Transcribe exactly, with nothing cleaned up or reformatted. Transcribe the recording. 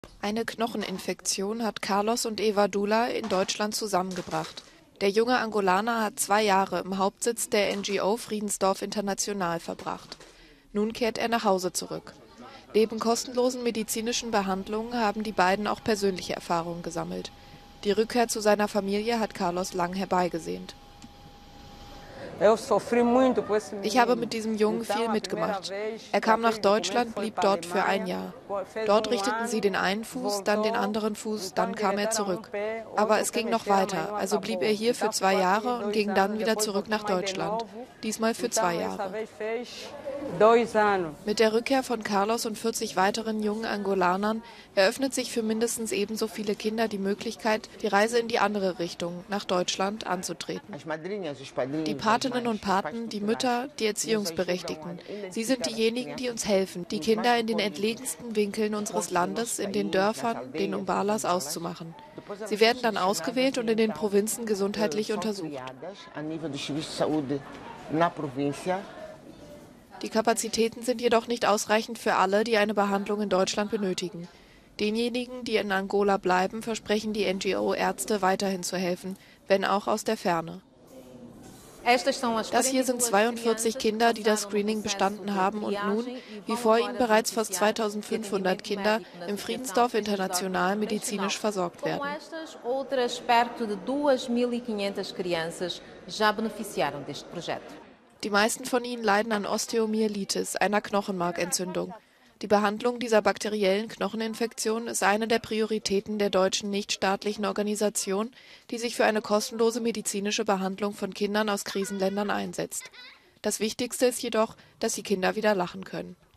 Eine Knocheninfektion hat Carlos und Eva Dula in Deutschland zusammengebracht. Der junge Angolaner hat zwei Jahre im Hauptsitz der N G O Friedensdorf International verbracht. Nun kehrt er nach Hause zurück. Neben kostenlosen medizinischen Behandlungen haben die beiden auch persönliche Erfahrungen gesammelt. Die Rückkehr zu seiner Familie hat Carlos lang herbeigesehnt. Ich habe mit diesem Jungen viel mitgemacht. Er kam nach Deutschland, blieb dort für ein Jahr. Dort richteten sie den einen Fuß, dann den anderen Fuß, dann kam er zurück. Aber es ging noch weiter, also blieb er hier für zwei Jahre und ging dann wieder zurück nach Deutschland. Diesmal für zwei Jahre. Mit der Rückkehr von Carlos und vierzig weiteren jungen Angolanern eröffnet sich für mindestens ebenso viele Kinder die Möglichkeit, die Reise in die andere Richtung, nach Deutschland, anzutreten. Die Patinnen und Paten, die Mütter, die Erziehungsberechtigten, sie sind diejenigen, die uns helfen, die Kinder in den entlegensten Winkeln unseres Landes, in den Dörfern, den Umbalas auszumachen. Sie werden dann ausgewählt und in den Provinzen gesundheitlich untersucht. Die Kapazitäten sind jedoch nicht ausreichend für alle, die eine Behandlung in Deutschland benötigen. Denjenigen, die in Angola bleiben, versprechen die N G O-Ärzte weiterhin zu helfen, wenn auch aus der Ferne. Das hier sind zweiundvierzig Kinder, die das Screening bestanden haben und nun, wie vor ihnen bereits fast zweitausendfünfhundert Kinder, im Friedensdorf International medizinisch versorgt werden. Die meisten von ihnen leiden an Osteomyelitis, einer Knochenmarkentzündung. Die Behandlung dieser bakteriellen Knocheninfektion ist eine der Prioritäten der deutschen nichtstaatlichen Organisation, die sich für eine kostenlose medizinische Behandlung von Kindern aus Krisenländern einsetzt. Das Wichtigste ist jedoch, dass die Kinder wieder lachen können.